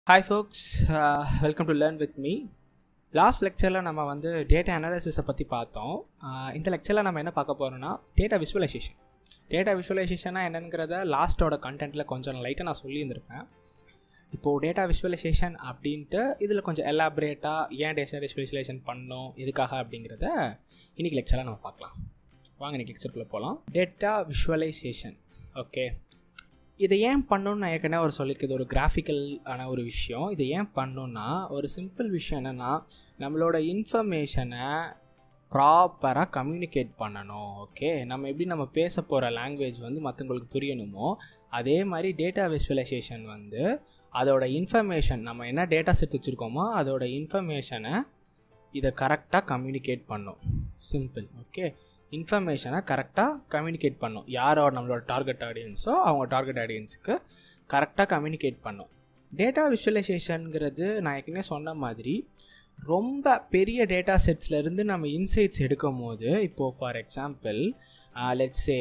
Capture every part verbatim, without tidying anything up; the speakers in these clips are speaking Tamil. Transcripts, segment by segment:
Hi folks, uh, welcome to Learn with me. Last லெக்சரில் நம்ம வந்து டேட்டா அனாலிசிஸை பற்றி பார்த்தோம். இந்த லெக்சரில் நம்ம என்ன பார்க்க போகிறோம்னா டேட்டா விஷுவலைசேஷன். டேட்டா விஷுவலைசேஷனாக என்னங்கிறத லாஸ்ட்டோட கண்டென்ட்டில் கொஞ்சம் லைட்டாக நான் சொல்லியிருந்திருப்பேன். இப்போது டேட்டா விஷுவலைசேஷன் அப்படின்ட்டு இதில் கொஞ்சம் எலாபரேட்டாக ஏன் டேட்டா விஷுவலைசேஷன் பண்ணோம் எதுக்காக அப்படிங்கிறத இன்றைக்கி லெக்சரில் நம்ம பார்க்கலாம். வாங்க இன்றைக்கி லெக்சருக்குள்ளே போகலாம். டேட்டா விஷுவலைசேஷன் ஓகே, இதை ஏன் பண்ணணுன்னு நான் ஏற்கனவே ஒரு சொல்லியிருக்குது, ஒரு கிராஃபிக்கல் ஆன ஒரு விஷயம். இதை ஏன் பண்ணணுன்னா ஒரு சிம்பிள் விஷயம் என்னென்னா நம்மளோட இன்ஃபர்மேஷனை ப்ராப்பராக கம்யூனிகேட் பண்ணணும். ஓகே, நம்ம எப்படி நம்ம பேச போகிற லாங்குவேஜ் வந்து மற்றவங்களுக்கு புரியணுமோ அதே மாதிரி டேட்டா விஷுவலைசேஷன் வந்து அதோட இன்ஃபர்மேஷன், நம்ம என்ன டேட்டா செட் வச்சுருக்கோமோ அதோட இன்ஃபர்மேஷனை இதை கரெக்டாக கம்யூனிகேட் பண்ணும். சிம்பிள். ஓகே, இன்ஃபர்மேஷனை கரெக்டாக கம்யூனிகேட் பண்ணும். யாரோட நம்மளோட டார்கெட் ஆடியன்ஸோ அவங்க டார்கெட் ஆடியன்ஸுக்கு கரெக்டாக கம்யூனிகேட் பண்ணும். டேட்டா விஷுவலைசேஷனுங்கிறது நான் ஏற்கனவே சொன்ன மாதிரி ரொம்ப பெரிய டேட்டா செட்ஸ்லேருந்து நம்ம இன்சைட்ஸ் எடுக்கும் போது, இப்போது for example let's say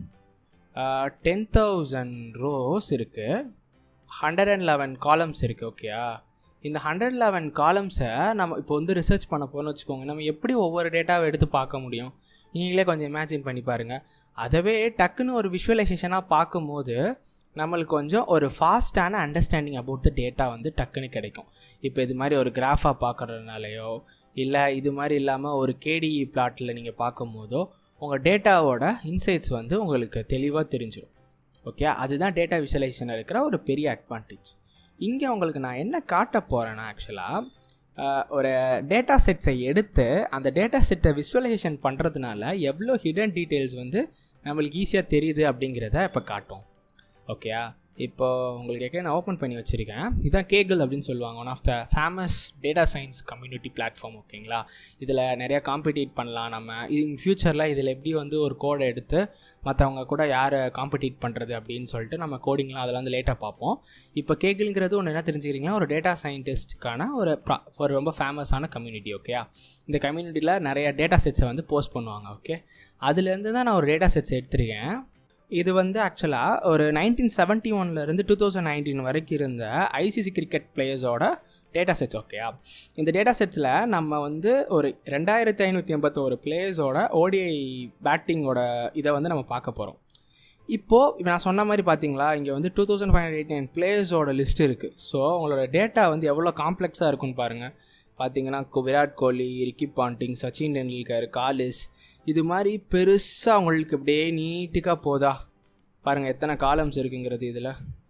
ten thousand rows இருக்குது, ஹண்ட்ரட் அண்ட் லெவன் காலம்ஸ் இருக்குது. ஓகேயா, இந்த ஹண்ட்ரட் லெவன் காலம்ஸை நம்ம இப்போ வந்து ரிசர்ச் பண்ண போகிறோம்னு வச்சுக்கோங்க. நம்ம எப்படி ஒவ்வொரு டேட்டாவை எடுத்து பார்க்க முடியும்? நீங்களே கொஞ்சம் இமேஜின் பண்ணி பாருங்கள். அதவே டக்குன்னு ஒரு விஷுவலைசேஷனாக பார்க்கும்போது நம்மளுக்கு கொஞ்சம் ஒரு ஃபாஸ்ட்டான அண்டர்ஸ்டாண்டிங் அபவுட் த டேட்டா வந்து டக்குன்னு கிடைக்கும். இப்போ இது மாதிரி ஒரு கிராஃபாக பார்க்குறதுனாலையோ இல்லை இது மாதிரி இல்லாமல் ஒரு கேடிஇ பிளாட்டில் நீங்கள் பார்க்கும் போதோ உங்கள் டேட்டாவோட இன்சைட்ஸ் வந்து உங்களுக்கு தெளிவாக தெரிஞ்சிடும். ஓகே, அதுதான் டேட்டா விஷுவலைசேஷனில் இருக்கிற ஒரு பெரிய அட்வான்டேஜ். இங்கே உங்களுக்கு நான் என்ன காட்ட போகிறேன்னா, ஆக்சுவலாக ஒரு டேட்டா செட்ஸை எடுத்து அந்த டேட்டா செட்டை விஷுவலைசேஷன் பண்ணுறதுனால எவ்வளோ ஹிடன் டீட்டெயில்ஸ் வந்து நம்மளுக்கு ஈஸியாக தெரியுது அப்படிங்கிறத இப்போ காட்டும். ஓகேயா, இப்போது உங்களுக்கு ஏற்கனவே நான் ஓப்பன் பண்ணி வச்சுருக்கேன். இதுதான் கேகிள் அப்படின்னு சொல்லுவாங்க, one of the famous data science community platform. ஓகேங்களா, இதில் நிறையா காம்படிட் பண்ணலாம். நம்ம இன் ஃப்யூச்சரில் இதில் எப்படி வந்து ஒரு கோடை எடுத்து மற்றவங்க கூட யாரை காம்படிட் பண்ணுறது அப்படின்னு சொல்லிட்டு நம்ம கோடிங்லாம் அதெல்லாம் வந்து லேட்டாக பார்ப்போம். இப்போ கேகிள்ங்கிறது ஒன்று என்ன தெரிஞ்சுக்கிறீங்கன்னா, ஒரு டேட்டா சயின்டிஸ்ட்டுக்கான ஒரு ப்ரா ஒரு ரொம்ப ஃபேமஸான கம்யூனிட்டி. ஓகேயா, இந்த கம்யூனிட்டியில் நிறைய டேட்டா செட்ஸை வந்து போஸ்ட் பண்ணுவாங்க. ஓகே, அதுலேருந்து தான் நான் ஒரு டேட்டா செட்ஸ் எடுத்திருக்கேன். இது வந்து ஆக்சுவலாக ஒரு நைன்டீன் செவன்ட்டி ஒன்லேருந்து டூ தௌசண்ட் நைன்டீன் வரைக்கும் இருந்த ஐசிசி கிரிக்கெட் பிளேயர்ஸோட டேட்டா செட்ஸ். ஓகேயா, இந்த டேட்டா செட்ஸில் நம்ம வந்து ஒரு ரெண்டாயிரத்தி ஐநூற்றி எண்பத்தோரு பிளேயர்ஸோட ஓடிஐ பேட்டிங்கோட இதை வந்து நம்ம பார்க்க போகிறோம். இப்போது நான் சொன்ன மாதிரி பார்த்தீங்களா, இங்கே வந்து two thousand five hundred eighty nine பிளேயர்ஸோட லிஸ்ட் இருக்குது. ஸோ உங்களோட டேட்டா வந்து எவ்வளோ காம்ப்ளெக்ஸாக இருக்குன்னு பாருங்கள். பார்த்தீங்கன்னா Virat Kohli, Ricky Ponting, Sachin Tendulkar, Kallis, இது மாதிரி பெருசாக அவங்களுக்கு இப்படியே நீட்டுக்காக போதா பாருங்கள் எத்தனை காலம்ஸ் இருக்குங்கிறது. இதில்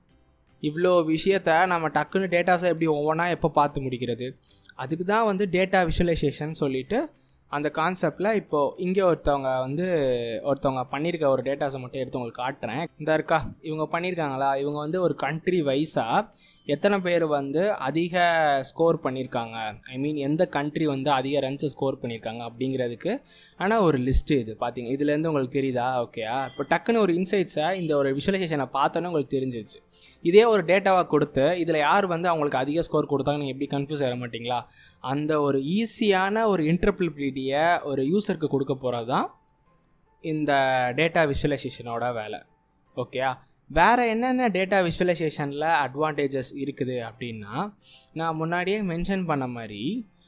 இவ்வளோ விஷயத்த நம்ம டக்குன்னு டேட்டாஸை எப்படி ஒவ்வொன்றா எப்போ பார்த்து முடிக்கிறது? அதுக்கு தான் வந்து டேட்டா விஷுவலைசேஷன் சொல்லிவிட்டு அந்த கான்செப்டில் இப்போது இங்கே ஒருத்தவங்க வந்து ஒருத்தவங்க பண்ணியிருக்க ஒரு டேட்டாஸை மட்டும் எடுத்து உங்களுக்கு காட்டுறேன். இந்த இருக்கா, இவங்க பண்ணியிருக்காங்களா, இவங்க வந்து ஒரு கண்ட்ரி வைஸாக எத்தனை பேர் வந்து அதிக ஸ்கோர் பண்ணியிருக்காங்க, ஐ மீன் எந்த கண்ட்ரி வந்து அதிக ரன்ஸை ஸ்கோர் பண்ணியிருக்காங்க அப்படிங்கிறதுக்கு ஆனால் ஒரு லிஸ்ட்டு இது பார்த்தீங்க. இதுலேருந்து உங்களுக்கு தெரியுதா? ஓகேயா, இப்போ டக்குன்னு ஒரு இன்சைட்ஸை இந்த ஒரு விஷுவலைசேஷனை பார்த்தோன்னே உங்களுக்கு தெரிஞ்சிருச்சு. இதே ஒரு டேட்டாவாக கொடுத்து இதில் யார் வந்து அவங்களுக்கு அதிக ஸ்கோர் கொடுத்தாங்க நீங்கள் எப்படி கன்ஃபியூஸ் ஆக மாட்டிங்களா? அந்த ஒரு ஈஸியான ஒரு இன்டர்பிரிபிலிட்டியை ஒரு யூசருக்கு கொடுக்க போகிறது தான் இந்த டேட்டா விஷுவலைசேஷனோட வேலை. ஓகேயா, வேறு என்னென்ன டேட்டா விஷுவலைசேஷனில் அட்வான்டேஜஸ் இருக்குது அப்படின்னா, நான் முன்னாடியே மென்ஷன் பண்ண மாதிரி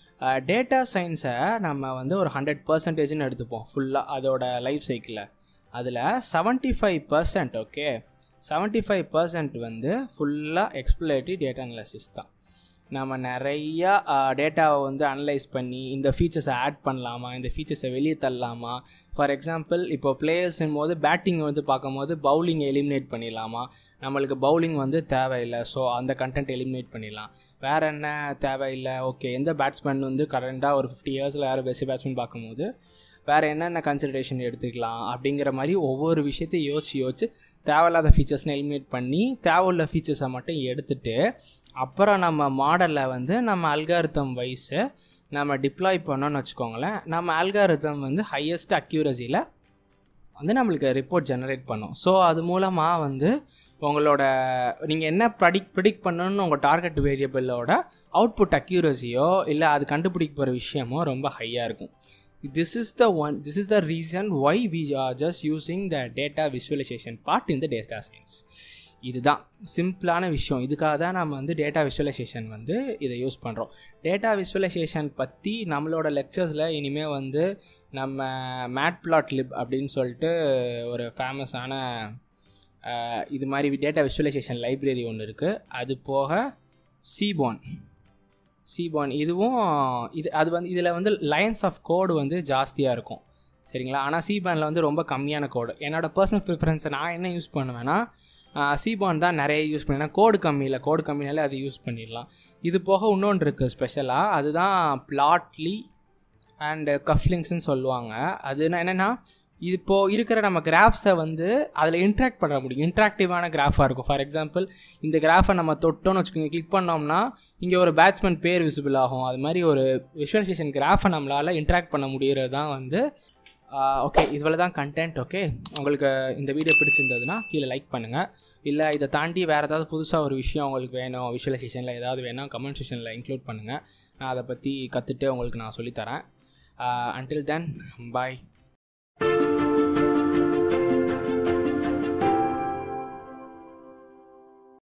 டேட்டா சயின்ஸை நம்ம வந்து ஒரு ஹண்ட்ரட் பர்சன்டேஜ்னு எடுத்துப்போம் ஃபுல்லாக அதோட லைஃப் சைக்கிளில். அதில் seventy five percent okay seventy five percent வந்து ஃபுல்லாக எக்ஸ்ப்ளோரேட்டிவ் டேட்டா அனலைசிஸ் தான். நம்ம நிறையா டேட்டாவை வந்து அனலைஸ் பண்ணி இந்த ஃபீச்சர்ஸை ஆட் பண்ணலாமா, இந்த ஃபீச்சர்ஸை வெளியே தள்ளலாமா. ஃபார் எக்ஸாம்பிள் இப்போ பிளேயர்ஸும் போது பேட்டிங் வந்து பார்க்கும் போது பவுலிங் எலிமினேட் பண்ணிடலாமா, நம்மளுக்கு பவுலிங் வந்து தேவையில்லை, ஸோ அந்த கண்டென்ட் எலிமினேட் பண்ணிடலாம். வேறு என்ன தேவையில்லை, ஓகே எந்த பேட்ஸ்மேன் வந்து கரண்டாக ஒரு ஃபிஃப்டி இயர்ஸில் யாரும் பெஸ்ட் பேட்ஸ்மேன் பார்க்கும்போது வேறு என்னென்ன கன்சிடரேஷன் எடுத்துக்கலாம் அப்படிங்கிற மாதிரி ஒவ்வொரு விஷயத்தையும் யோசிச்சு யோசிச்சு தேவையில்லாத ஃபீச்சர்ஸ்னு எலிமினேட் பண்ணி தேவையுள்ள ஃபீச்சர்ஸை மட்டும் எடுத்துகிட்டு அப்புறம் நம்ம மாடலில் வந்து நம்ம அல்காரிதம் வைஸு நம்ம டிப்ளாய் பண்ணோன்னு வச்சுக்கோங்களேன். நம்ம அல்காரிதம் வந்து ஹையஸ்ட் அக்யூரசியில் வந்து நம்மளுக்கு ரிப்போர்ட் ஜெனரேட் பண்ணும். ஸோ அது மூலமாக வந்து உங்களோட நீங்கள் என்ன ப்ரடிக் ப்ரிடிக்ட் பண்ணணுன்னு உங்கள் டார்கெட் வேரியபிளோட அவுட்புட் அக்யூரசியோ இல்லை அது கண்டுபிடிக்க போகிற விஷயமோ ரொம்ப ஹையாக இருக்கும். this is the one this is the reason why we are just using the data visualization part in the data science. இதுதான் சிம்பிளான விஷயம். இதுக்காக தான் நம்ம வந்து டேட்டா விஷுவலைசேஷன் வந்து இதை யூஸ் பண்ணுறோம். டேட்டா விஷுவலைசேஷன் பற்றி நம்மளோட லெக்சர்ஸில் இனிமேல் வந்து நம்ம மேட்ப்ளாட்லிப் அப்படின்னு சொல்லிட்டு ஒரு ஃபேமஸான இது மாதிரி டேட்டா விஷுவலைசேஷன் லைப்ரரி ஒன்று இருக்குது. அது போக சீபான் சீபான் இதுவும் இது அது வந்து இதில் வந்து லைன்ஸ் ஆஃப் கோடு வந்து ஜாஸ்தியாக இருக்கும் சரிங்களா. ஆனால் சீபானில் வந்து ரொம்ப கம்மியான கோடு. என்னோடய பர்சனல் ப்ரிஃபரன்ஸை நான் என்ன யூஸ் பண்ணுவேன்னா சீபான் தான் நிறைய யூஸ் பண்ணுவேன். கோடு கம்மியில் கோடு கம்மினாலே அது யூஸ் பண்ணிடலாம். இது போக இன்னொன்று இருக்குது ஸ்பெஷலாக, அதுதான் பிளாட்லி அண்டு கஃப்லிங்ஸ்ன்னு சொல்லுவாங்க. அதுனா என்னென்னா இப்போது இருக்கிற நம்ம கிராஃப்ஸை வந்து அதில் இன்ட்ராக்ட் பண்ண முடியும். இன்ட்ராக்டிவான கிராஃபாக இருக்கும். ஃபார் எக்ஸாம்பிள் இந்த கிராஃபை நம்ம தொட்டோன்னு வச்சுக்கோங்க, கிளிக் பண்ணோம்னா இங்கே ஒரு பேட்ஸ்மேன் பேர் விசிபிள் ஆகும். அது மாதிரி ஒரு விஷுவலைசேஷன் கிராஃபை நம்மளால் இன்ட்ராக்ட் பண்ண முடிகிறது தான் வந்து ஓகே. இதில் தான் கண்டென்ட். ஓகே, உங்களுக்கு இந்த வீடியோ பிடிச்சிருந்ததுன்னா கீழே லைக் பண்ணுங்கள். இல்லை இதை தாண்டி வேறு ஏதாவது புதுசாக ஒரு விஷயம் உங்களுக்கு வேணும், விஷுவலைசேஷனில் ஏதாவது வேணும், கமெண்ட் செக்ஷனில் இன்க்ளூட் பண்ணுங்கள். நான் அதை பற்றி கற்றுட்டு உங்களுக்கு நான் சொல்லித்தரேன். அன்டில் தென் பாய்.